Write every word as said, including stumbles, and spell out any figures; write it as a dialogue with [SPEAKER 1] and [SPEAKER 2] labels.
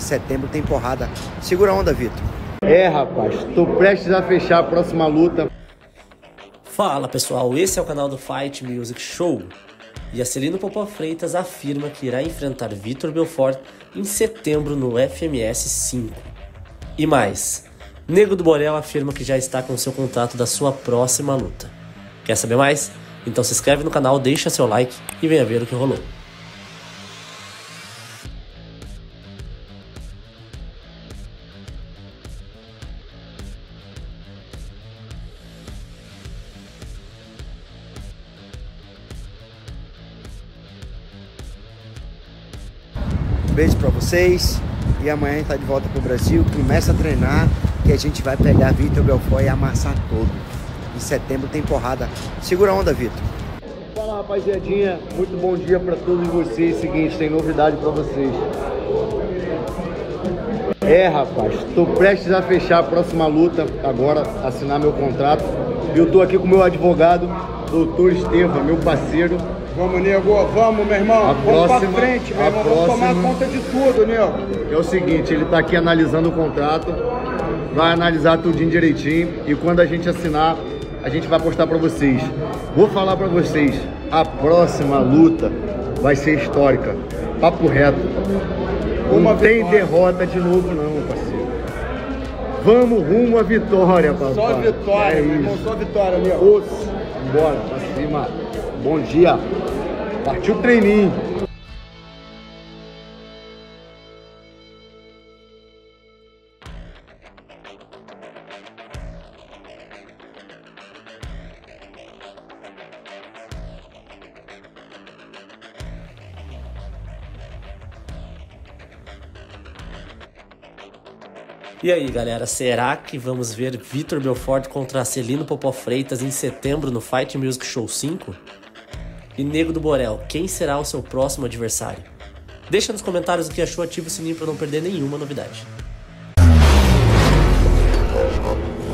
[SPEAKER 1] setembro tem porrada. Segura a onda, Vitor.
[SPEAKER 2] É, rapaz, tô prestes a fechar a próxima luta.
[SPEAKER 3] Fala pessoal, esse é o canal do Fight Music Show. E a Celino Popó Freitas afirma que irá enfrentar Vitor Belfort em setembro no F M S cinco. E mais, Nego do Borel afirma que já está com seu contrato da sua próxima luta. Quer saber mais? Então se inscreve no canal, deixa seu like e venha ver o que rolou.
[SPEAKER 1] Beijo pra vocês. E amanhã a gente tá de volta pro Brasil. Começa a treinar que a gente vai pegar Vitor Belfort e amassar todo. Em setembro tem porrada. Segura a onda, Vitor.
[SPEAKER 2] Fala, rapaziadinha. Muito bom dia pra todos vocês. Seguinte, tem novidade pra vocês. É, rapaz, tô prestes a fechar a próxima luta. Agora, assinar meu contrato. Eu tô aqui com o meu advogado, doutor Estevam, meu parceiro.
[SPEAKER 4] Vamos, nego, vamos, meu irmão.
[SPEAKER 2] A
[SPEAKER 4] vamos
[SPEAKER 2] próxima,
[SPEAKER 4] pra frente, meu
[SPEAKER 2] a
[SPEAKER 4] irmão.
[SPEAKER 2] próxima,
[SPEAKER 4] Vamos tomar conta de tudo, nego.
[SPEAKER 2] É o seguinte, ele tá aqui analisando o contrato, vai analisar tudinho direitinho e quando a gente assinar, a gente vai postar pra vocês. Vou falar pra vocês, a próxima luta vai ser histórica, papo reto. Não
[SPEAKER 4] Uma
[SPEAKER 2] tem
[SPEAKER 4] vitória.
[SPEAKER 2] derrota de novo não, parceiro. Vamos rumo à vitória, papai.
[SPEAKER 4] Só vitória,
[SPEAKER 2] é
[SPEAKER 4] meu irmão.
[SPEAKER 2] isso.
[SPEAKER 4] Só vitória, nego.
[SPEAKER 2] Bora, pra cima. Bom dia. Partiu o treininho.
[SPEAKER 3] E aí galera, será que vamos ver Vitor Belfort contra Celino Popó Freitas em setembro no Fight Music Show cinco? E Nego do Borel, quem será o seu próximo adversário? Deixa nos comentários o que achou, ativa o sininho para não perder nenhuma novidade.